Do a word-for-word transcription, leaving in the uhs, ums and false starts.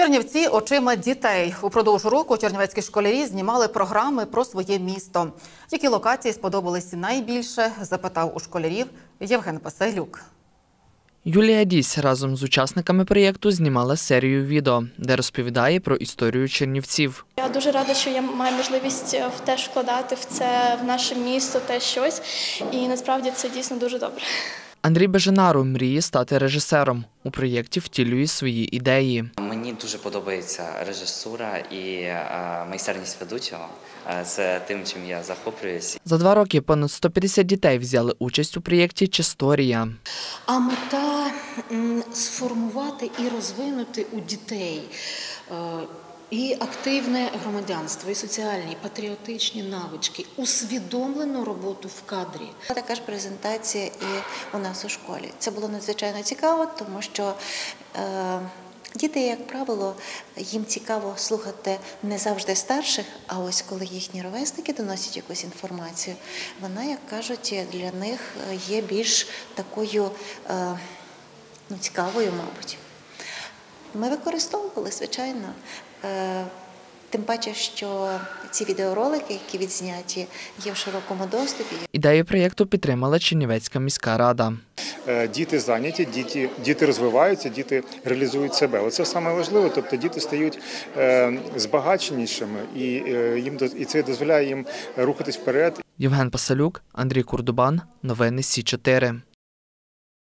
Чернівці очима дітей. Упродовж року чернівецькі школярі знімали програми про своє місто. Які локації сподобались найбільше, запитав у школярів Євген Пасайлюк. Юлія Дісь разом з учасниками проєкту знімала серію відео, де розповідає про історію Чернівців. Я дуже рада, що я маю можливість теж вкладати в це, в наше місто, теж щось. І насправді це дійсно дуже добре. Андрій Беженару мріє стати режисером. У проєкті втілює свої ідеї. Мені дуже подобається режисура і майстерність ведучого. Це тим, чим я захоплююсь. За два роки понад сто п'ятдесят дітей взяли участь у проєкті «Чисторія». А мета – сформувати і розвинути у дітей і активне громадянство, і соціальні, і патріотичні навички, усвідомлену роботу в кадрі. Така ж презентація і у нас у школі. Це було надзвичайно цікаво, тому що е, діти, як правило, їм цікаво слухати не завжди старших, а ось коли їхні ровесники доносять якусь інформацію, вона, як кажуть, для них є більш такою е, ну, цікавою, мабуть. Ми використовували, звичайно, тим паче, що ці відеоролики, які відзняті, є в широкому доступі. Ідею проєкту підтримала Чернівецька міська рада. Діти зайняті, діти, діти розвиваються, діти реалізують себе. Оце саме важливо, тобто діти стають збагаченішими і, їм, і це дозволяє їм рухатись вперед. Євген Пасайлюк, Андрій Курдубан. Новини Сі чотири.